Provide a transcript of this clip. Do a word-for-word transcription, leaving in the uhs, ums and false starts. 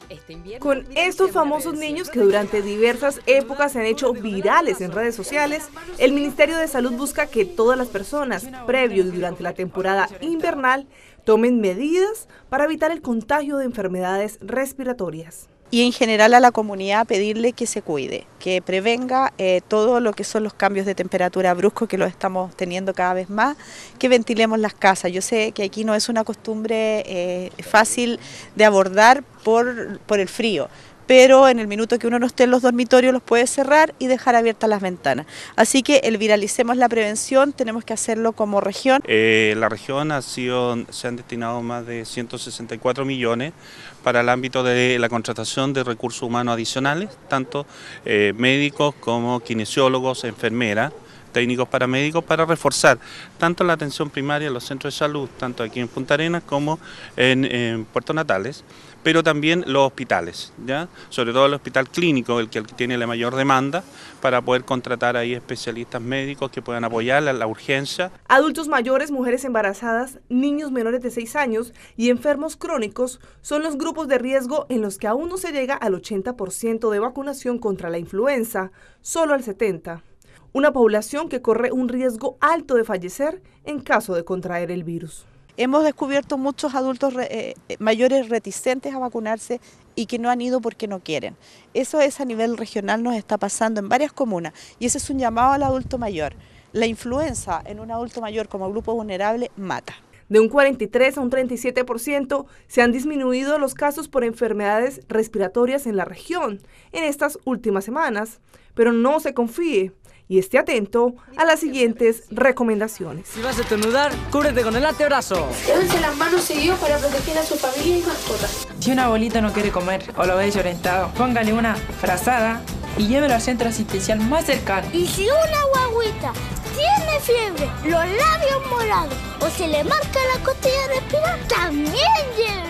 Con estos famosos niños que durante diversas épocas se han hecho virales en redes sociales, el Ministerio de Salud busca que todas las personas, previo y durante la temporada invernal, tomen medidas para evitar el contagio de enfermedades respiratorias. Y en general a la comunidad pedirle que se cuide, que prevenga eh, todo lo que son los cambios de temperatura bruscos que los estamos teniendo cada vez más, que ventilemos las casas. Yo sé que aquí no es una costumbre eh, fácil de abordar por, por el frío, pero en el minuto que uno no esté en los dormitorios los puede cerrar y dejar abiertas las ventanas. Así que el viralicemos la prevención, tenemos que hacerlo como región. Eh, la región ha sido, se han destinado más de ciento sesenta y cuatro millones para el ámbito de la contratación de recursos humanos adicionales, tanto eh, médicos como kinesiólogos, enfermeras, técnicos paramédicos, para reforzar tanto la atención primaria en los centros de salud, tanto aquí en Punta Arenas como en, en Puerto Natales, pero también los hospitales, ¿ya? Sobre todo el hospital clínico, el que, el que tiene la mayor demanda, para poder contratar ahí especialistas médicos que puedan apoyar la, la urgencia. Adultos mayores, mujeres embarazadas, niños menores de seis años y enfermos crónicos son los grupos de riesgo en los que aún no se llega al ochenta por ciento de vacunación contra la influenza, solo al setenta por ciento. Una población que corre un riesgo alto de fallecer en caso de contraer el virus. Hemos descubierto muchos adultos eh, mayores reticentes a vacunarse y que no han ido porque no quieren. Eso es a nivel regional, nos está pasando en varias comunas y ese es un llamado al adulto mayor. La influenza en un adulto mayor como grupo vulnerable mata. De un cuarenta y tres a un treinta y siete por ciento se han disminuido los casos por enfermedades respiratorias en la región en estas últimas semanas, pero no se confíe y esté atento a las siguientes recomendaciones. Si vas a estornudar, cúbrete con el antebrazo. Lávense las manos seguidos para proteger a su familia y mascotas. Si un abuelito no quiere comer o lo veis orientado, póngale una frazada y llévelo al centro asistencial más cercano. Y si una guagüita tiene fiebre, los labios morados o se le marca la costilla respirar, también llévelo.